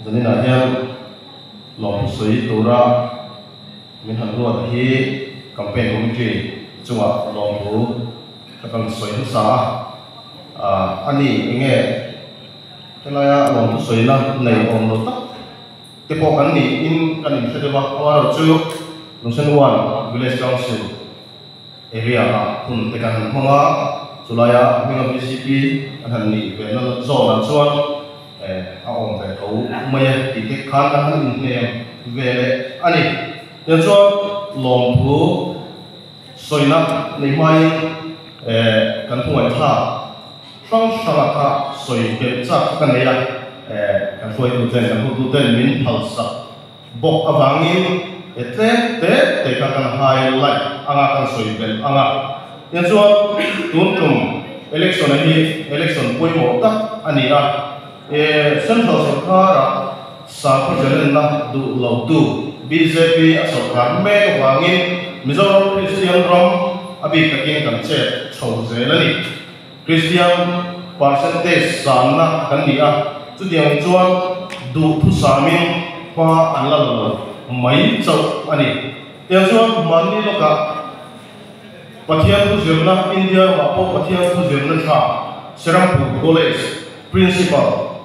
jadi nahian lom sui tura min han ruat hi campaign committee chunga lom bu kakang sui sa ani nge kelaya lom sui na nei om lo tak tepo kan ni in kan in sedewa awar chu Lungsen One Village Council area pun tekan mga sulaya mga BCP akan ni benal zona chuan aong ve ko maya ti khan kan ne vele ani yan chuan lompu soina nei mai kan thungai tha sang sala kha soi ke cha kan nei la kan soi tu chen kan tu ten min phalsa bok awangin te kan highlight anga kan soi bel anga yan chuan tum election hi election poimo tak ani a central sarkar sa phajalan na du lo tu BJP sarkar me wangin Mizoram Christian rom abi takin kan che chhozela ni Christian percentage sanna kan ni a chudiang chuan du thu samin pa anla mai chau ani yang chuan mani loka pathian tu zirna India wa po pathian tu zirna tha Serampur College principal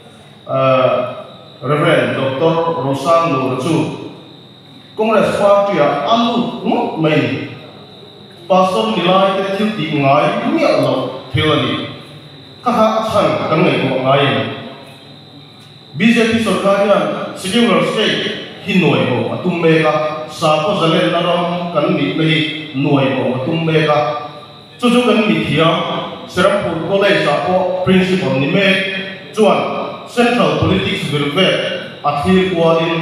Reverend Dr. Rosan Lurchu Congress Party alu mai pastor nilai te thil ti ngai mi alo thilani ka ha chan kan nei ko ngai BJP sarkar ya Sikkim state hinoi ho atum mega sa ko zalen naram kan ni nei noi ho atum mega chu kan mi thia Serampur College sa ko principal ni me chuan central politics vilve athir kuadin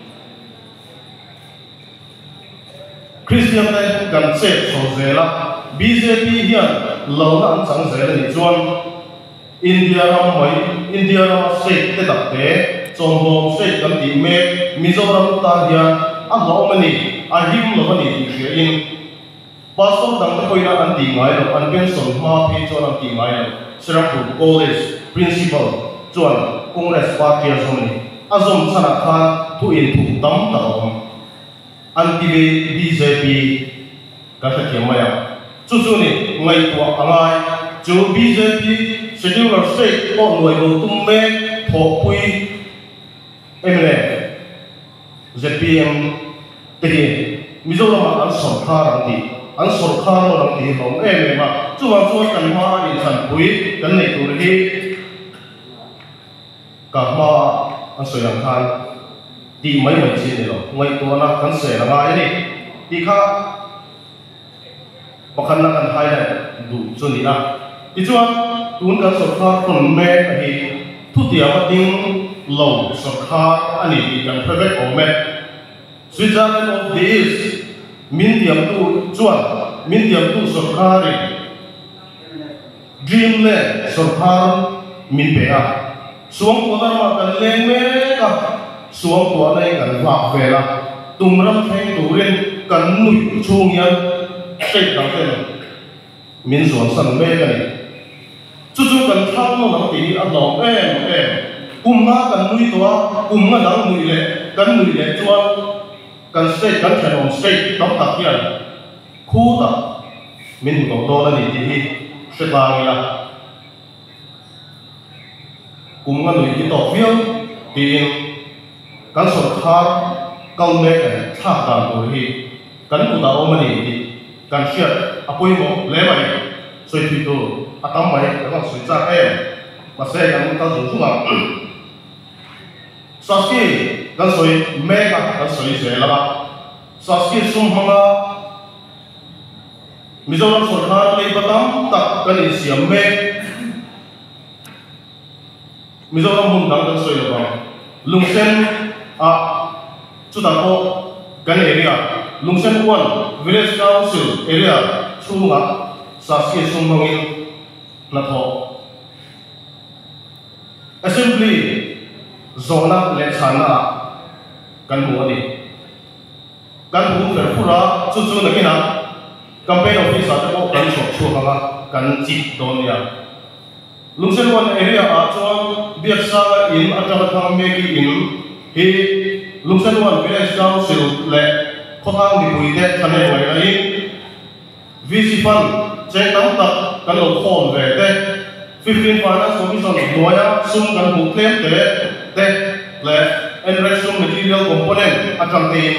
Christian te kan che chozela BJP hian lona an chang zela ni chuan India ram state te takte chombo state kan ti me Mizoram ta hian a lo mani a him lo mani ti in pastor dang ta koina an ti ngai lo an pension ma phi chuan an ti ngai lo Serampur College principal chuan Congress Party azomni azom chana khan thu in thu tam ta om anti BJP ka thia maya chu ni ngai to angai chu BJP schedule state ko noi go tumme thopui MLA ZPM tege Mizoram an sarkar ram ti long ma chuan kan ma in san pui kan nei tur hi ka ma an soyang khan ti mai chi lo ngai to na kan se la ngai ni ti kha pakhan na kan highlight du chuni na ti chuan tun kan sarkar kon me hi thu ti ama ting lo sarkar ani ti kan private ome Switzerland of the East Mindiam tu sarkar Dreamland sarkar min pe a suang ko ma kan leng me ka suang ko nei kan wa vela tumram theng turin kan nui chung yan sei dang ten min zuan san me ka ni chu kan thang no nang ti a lo na kan nui to na dang nui le chuan kan state kan thang state tam tak hian khu ta min ko to la ni ti hi setang la nga nui ki to fiang tin kan sarkar kal me tha ta ko hi kan ku ta o mani ti kan shiat apoi mo le mai soi thi to atam mai kan soi cha ma se kan ta zu ma saski kan soi me kan soi se la saski sum hanga Mizoram sarkar le batam tak kan siam me Mizoram mun dang kan soi la Lungsen chuta ko kan area Lungsen One Village Council area chunga saski sumongin na tho assembly zona le chana kan mu ani kan mu fer pura chu na kina campaign office ata ko kan chok chu hanga kan chi don ya lungsen wan area a chuan biaksa in atang me ki in hi lungsen wan village council le khothang ni puite thane ngai ngai VC fund cheng tam tak kan lo khom ve te 15 finance commission noya sum kan bu claim te le enrich material component atang tin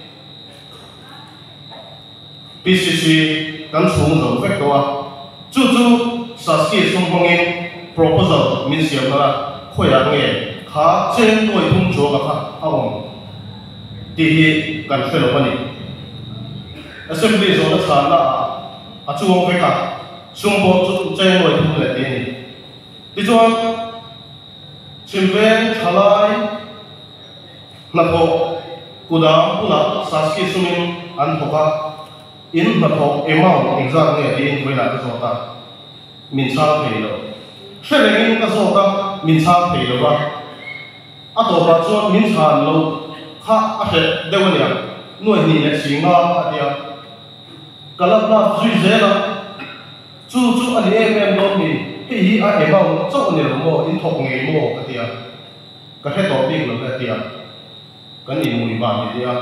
PCC kan chung zo vek to a chu saski sum hongin proposal min siam na khoya nge kha chen noi thum cho ka kha awong ti hi kan felo pani assembly zo na chan na a chuang veka sum bo chu chen noi thum le ti ni ti chuan chimven thalai na tho kudam pula saski sumin an thoka in na tho amount exact nge tin koina ka zo ta min sa thei lo shelengin ka zo ta min sa thei lo ba a to ba chuan min chan lo kha a he deunia noi ni le singa a dia kalapna zui zela chu ani em lo ni hi a amount cho ni lo mo in thok nge mo ka dia ka he to big lo ka dia kan ni mui ba ni dia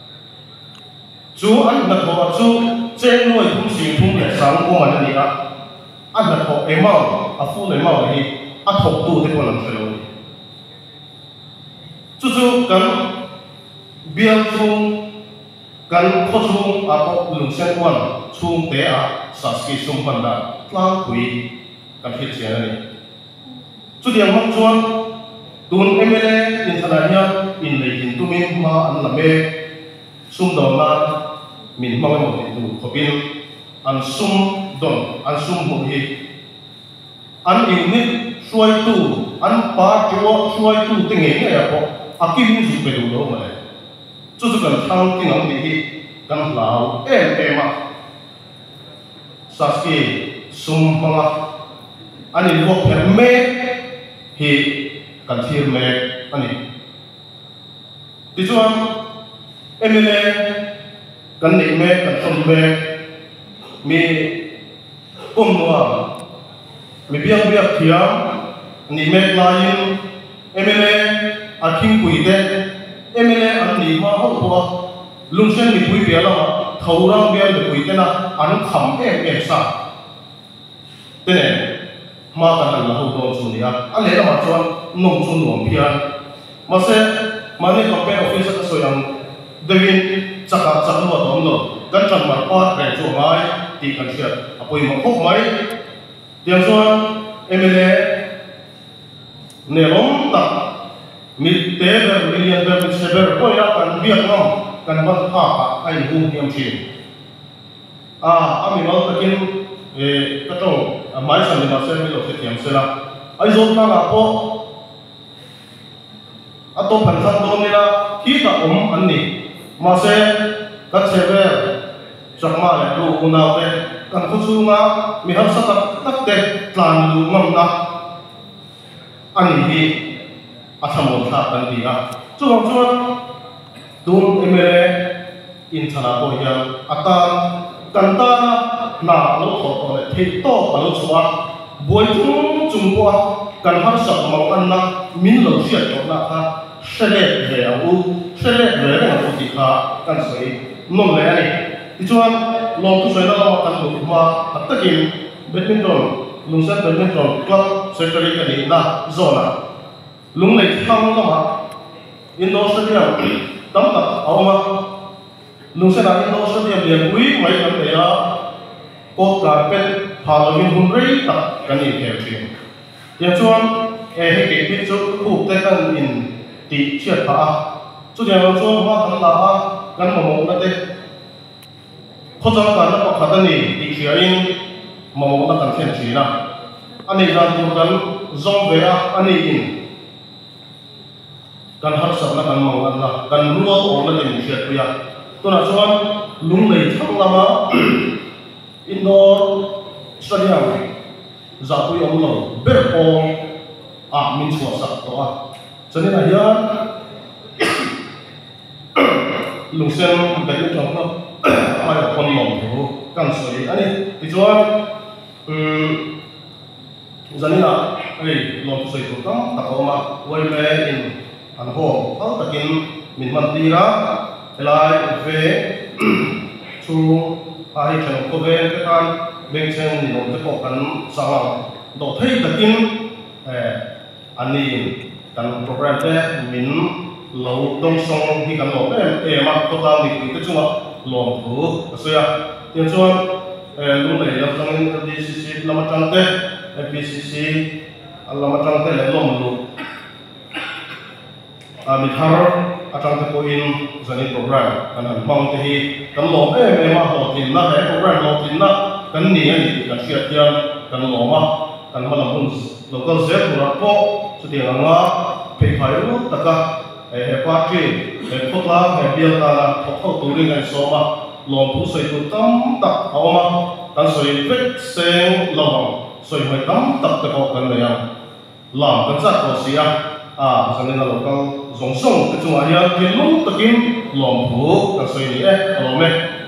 chú anh đặt họ chú trên nuôi cũng xin cũng để sáng của mình đi ạ anh đặt họ em mau à phụ lấy mau đi anh học tu thì còn làm sao chú cần biên chung cần khó chung à có lượng sen quan chung tế à sát kỳ xung quanh đã lang quỷ cần thiết gì này chú điểm mong chuan tuần MLA in thành nhà in lấy tiền tu mình mà anh làm mê sum don na min mang mo tu khopin an sum don an sum mo hi an in ni suai tu an pa chuo suai tu te nge nge ya ko akim ji pe du lo ma le chu chu kan thang ti ngam ni hi kan lao em a saski sum manga ani wo pher me hi kan thir me ani ti chuan MLA kan ni me kan thon me mi kum noa mi biang thiam ni me lain MLA a king pui de MLA an ni ma ho ko lungsen ni pui bia la thorang bia le pui te na an kham em sa te ne ma kan la ho do chu ni a le la ma chuan nom chu nuam pian ma se mani campaign officer ka soyang devin chaka chakno domno kan chan mar pa re chu mai ti kan sia apoi mo khok mai tiang chuan MLA ne rom ta mi te ber million ber mi se ber poi ra kan biak ngam kan ban pha pa ai hu hiam chi ami mal takin ka to mai san ni ma se mi lo se tiam se la ai zon na la po ato pansan do nila kita an ni ma se ka cheve chakma le lu una te kan khu chu nga mi har sa tak te tlan lu ngam na ani hi athamo tha kan ti ga chuang chuan dum MLA in thana ko ya ata kan ta na lo tho to le thei to pa lo chuwa boi chung po kan har sa ma kan na min lo sia to na kha sele le u sele le na ti kha kan soi nom le ani ti chuan lo tu soi na lo kan lu ma takin badminton lungsan badminton club secretary ka ni na zona lung nei thang lo ma indoor stadium tam tak awma lungsan na indoor stadium le bui mai kan le ya ko carpet Halloween hun rei tak kan ni khe thi ya chuan he ke pi chu khu te kan in ti chiat pa chu dia lo chu ma kan la kan mo na te kho chang kan na pa khat ni ti khia in mo na kan khen chi na ani ran tu kan zong ve a ani in kan har sa na kan mo na kan ruo o na ni chiat pu ya tu na chuan lung nei thang lama indoor stadium za tu yom lo ber pong min chua sak to a chani na hian lungsen badminton no ai kon nom tho kan soi ani ti chuan zanina ei lom soi tu tam takoma wai me in an ho au takin min man tira elai ve chu ai chang ko ve te kan beng chen ni lom te ko kan sanga do thei takin ani kan program te min lo dong song hi kan lo ma ko ta ni te chunga lom thu soya tian chuan lu nei la tang DCC lama tang te PCC lama tang te le lom lu mi thar atang te ko in zani program kan an mang te hi kan lo ma ho tin na he program lo tin na kan ni ani kan sia tian kan lo ma kan ma lam hun local z ra po chu ti nga pe phai ru taka party khotla bial ta la khotho tu ring an so ma lom pu soi tu tam tak awma kan soi vek seng lawang soi mai tam tak te ko kan ya lam kan chat ko sia zani na local zong song te chu ya tin lu takin lom pu kan soi ni lo me